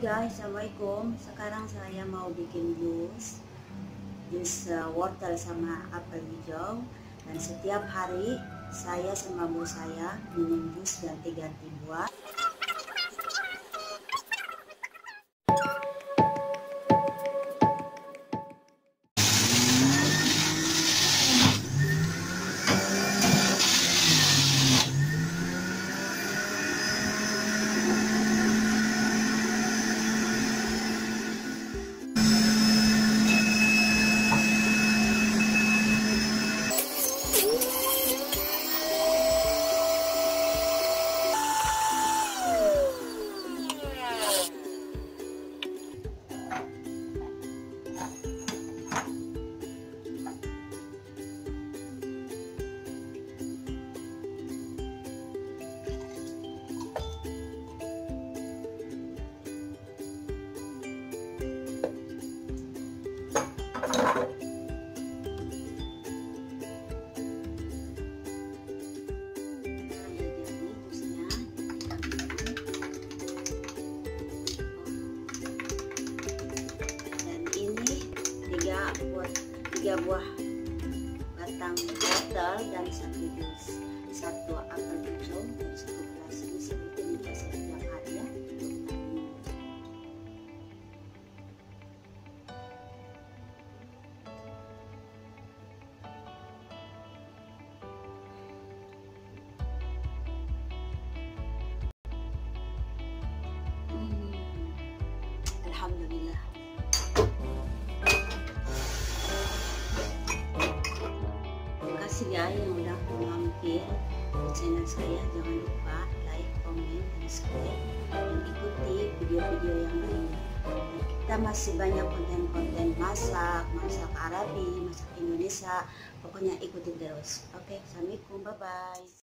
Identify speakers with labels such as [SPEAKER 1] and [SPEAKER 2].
[SPEAKER 1] guys, assalamualaikum. Sekarang saya mau bikin jus wortel sama apel hijau. Dan setiap hari saya sama bos saya minum jus ganti-ganti buah. Tiga buah batang wortel dan satu jus, satu apel hijau dan satu gelas jus. Itu bisa setiap hari ya. Alhamdulillah. Ya, yang udah mampir di channel saya, jangan lupa like, komen, dan subscribe, dan ikuti video-video yang lainnya. Kita masih banyak konten-konten masak Arabi, masak Indonesia, pokoknya ikuti terus. Oke, assalamualaikum, bye bye.